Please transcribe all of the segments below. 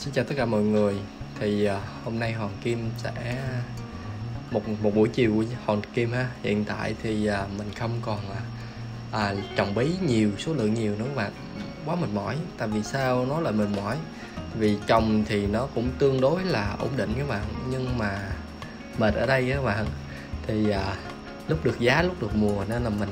Xin chào tất cả mọi người. Hôm nay Hoàng Kim sẽ một buổi chiều của Hoàng Kim ha. Hiện tại thì mình không còn trồng bí nhiều, số lượng nhiều nữa các bạn. Quá mệt mỏi. Tại vì sao nó lại mệt mỏi? Vì trồng thì nó cũng tương đối là ổn định các bạn, nhưng mà mệt ở đây các bạn. Lúc được giá lúc được mùa nên là mình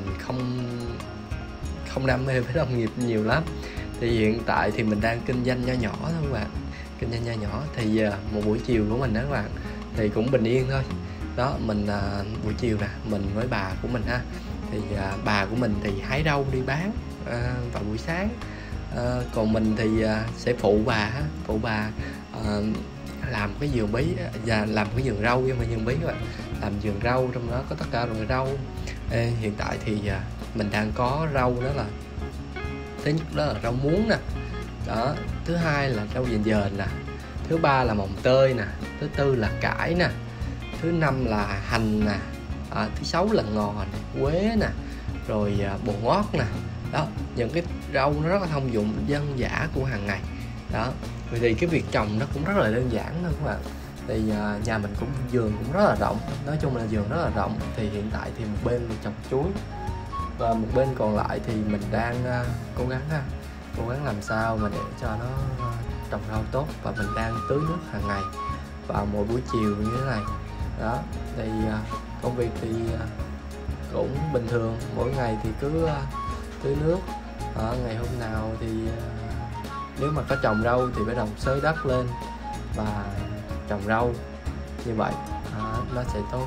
không đam mê với nông nghiệp nhiều lắm. Thì hiện tại thì mình đang kinh doanh nho nhỏ thôi các bạn, kinh doanh nho nhỏ. Một buổi chiều của mình đó các bạn thì cũng bình yên thôi đó. Buổi chiều nè, mình với bà của mình ha, bà của mình thì hái rau đi bán vào buổi sáng, còn mình thì sẽ phụ bà làm cái vườn bí và làm cái vườn rau, nhưng mà vườn bí các bạn, làm vườn rau trong đó có tất cả loại rau. Hiện tại thì mình đang có rau, đó là thứ nhất đó là rau muống nè đó, thứ hai là rau dền nè, thứ ba là mồng tơi nè, thứ tư là cải nè, thứ năm là hành nè, thứ sáu là ngò nè, quế nè, rồi bồ ngót nè đó. Những cái rau nó rất là thông dụng dân dã của hàng ngày đó. Thì cái việc trồng nó cũng rất là đơn giản thôi các bạn. Nhà mình cũng vườn cũng rất là rộng, nói chung là vườn rất là rộng. Thì hiện tại thì một bên mình trồng chuối và một bên còn lại thì mình đang cố gắng làm sao mà để cho nó trồng rau tốt, và mình đang tưới nước hàng ngày vào mỗi buổi chiều như thế này đó. Công việc thì cũng bình thường, mỗi ngày thì cứ tưới nước. Ngày hôm nào thì nếu mà có trồng rau thì bắt đầu xới đất lên và trồng rau, như vậy nó sẽ tốt.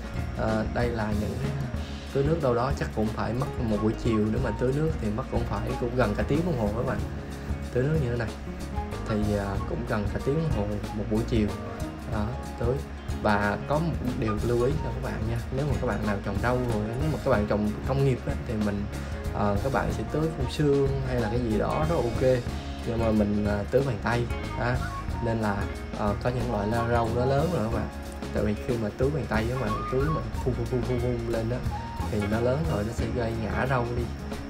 Đây là những tưới nước đâu đó chắc cũng phải mất một buổi chiều, nếu mà tưới nước thì mất cũng gần cả tiếng đồng hồ các bạn. Tưới nước như thế này thì cũng gần cả tiếng đồng hồ một buổi chiều đó, tưới. Và có một điều lưu ý cho các bạn nha, nếu mà các bạn nào trồng rau rồi, nếu mà các bạn trồng công nghiệp thì các bạn sẽ tưới phun sương hay là cái gì đó rất ok, nhưng mà mình tưới bằng tay đó. Nên là có những loại rau nó lớn rồi các bạn, tại vì khi mà tưới bằng tay các bạn tưới mà phun lên đó thì nó lớn rồi, nó sẽ gây ngã rau đi.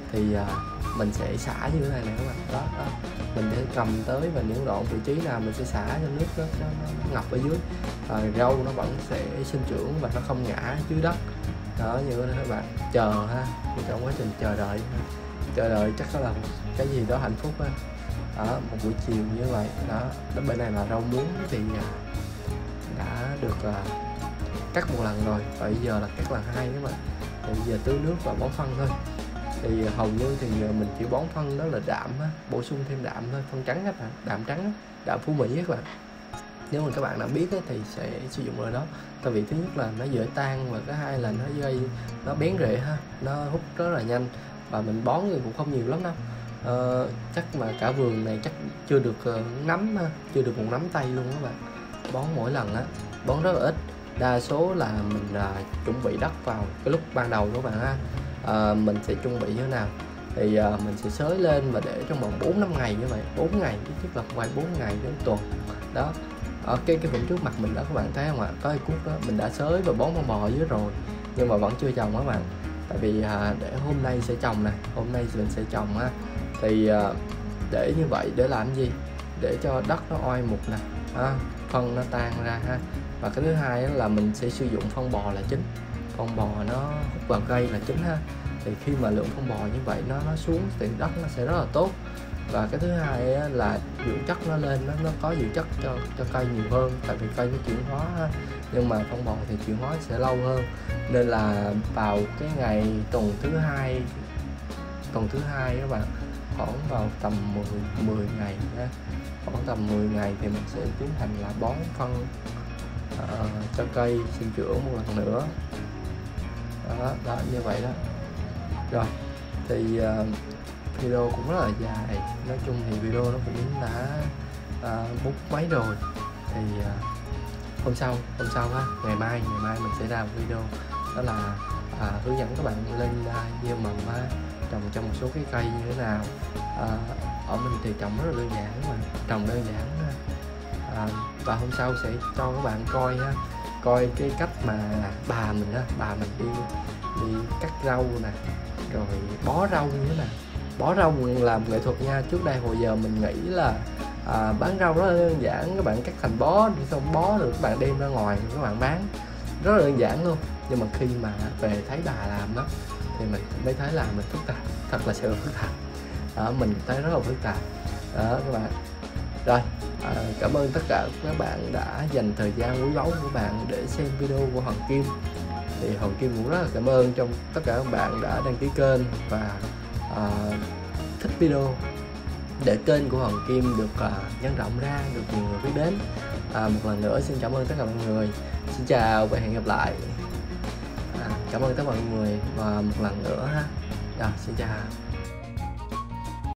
Mình sẽ xả như thế này các bạn đó. Mình sẽ cầm tới và những đoạn vị trí nào mình sẽ xả cho nước nó ngập ở dưới, rau nó vẫn sẽ sinh trưởng và nó không ngã dưới đất đó. Như thế các bạn chờ ha, trong quá trình chờ đợi chắc là cái gì đó hạnh phúc ha. Đó, một buổi chiều như vậy đó. Bên này là rau muống thì đã được cắt một lần rồi, và bây giờ là cắt lần hai các bạn. Thì bây giờ tưới nước và bón phân thôi. Thì hầu như thì mình chỉ bón phân đó là đạm á, bổ sung thêm đạm thôi, phân trắng các bạn, đạm trắng, đạm Phú Mỹ các bạn. Nếu mà các bạn nào biết thì sẽ sử dụng rồi đó. Tại vì thứ nhất là nó dễ tan, và thứ hai là nó bén rễ ha, nó hút rất là nhanh, và mình bón thì cũng không nhiều lắm đâu. Chắc mà cả vườn này chắc chưa được nắm ha, chưa được một nắm tay luôn các bạn. Bón mỗi lần á, bón rất là ít. Đa số là mình chuẩn bị đất vào cái lúc ban đầu các bạn ha. Mình sẽ chuẩn bị như thế nào thì mình sẽ xới lên và để trong vòng 4-5 ngày như vậy, 4 ngày, ít nhất là vài 4 ngày đến tuần đó. Ở cái vườn trước mặt mình đó các bạn thấy không ạ, có cái cuốc đó mình đã xới và bón phân bò dưới rồi, nhưng mà vẫn chưa trồng các bạn. Tại vì để hôm nay sẽ trồng nè, hôm nay mình sẽ trồng ha. Để như vậy để làm gì, để cho đất nó oai mục nè, phân nó tan ra ha. Và cái thứ hai là mình sẽ sử dụng phân bò là chính, phân bò nó hút vào cây là chính ha. Thì khi mà lượng phân bò như vậy nó xuống thì đất nó sẽ rất là tốt. Và cái thứ hai là dưỡng chất nó lên, nó có dưỡng chất cho cây nhiều hơn, tại vì cây nó chuyển hóa ha. Nhưng mà phân bò thì chuyển hóa sẽ lâu hơn, nên là vào cái ngày tuần thứ hai các bạn, khoảng vào tầm 10 ngày ha. Khoảng tầm 10 ngày thì mình sẽ tiến hành là bón phân cho cây sinh trưởng một lần nữa đó, như vậy đó. Rồi thì video cũng rất là dài, nói chung thì video nó cũng đã phút mấy rồi. Thì hôm sau ha, ngày mai mình sẽ ra một video, đó là hướng dẫn các bạn lên gieo mầm trồng cho một số cái cây như thế nào. Ở mình thì trồng rất là đơn giản mà, trồng đơn giản và hôm sau sẽ cho các bạn coi cái cách mà bà mình đi cắt rau nè, rồi bó rau như thế nào. Bó rau là một nghệ thuật nha. Trước đây hồi giờ mình nghĩ là Bán rau rất là đơn giản, các bạn cắt thành bó, xong bó được các bạn đem ra ngoài các bạn bán, rất là đơn giản luôn. Nhưng mà khi mà về thấy bà làm đó thì mình mới thấy là mình phức tạp, thật là sự phức tạp. Mình thấy rất là phức tạp đó các bạn. Rồi, cảm ơn tất cả các bạn đã dành thời gian quý báu của bạn để xem video của Hoàng Kim. Thì Hoàng Kim cũng rất là cảm ơn trong tất cả các bạn đã đăng ký kênh và thích video, để kênh của Hoàng Kim được nhân rộng ra, được nhiều người biết đến. Một lần nữa xin cảm ơn tất cả mọi người. Xin chào và hẹn gặp lại. Cảm ơn tất cả mọi người và một lần nữa ha. Rồi, xin chào.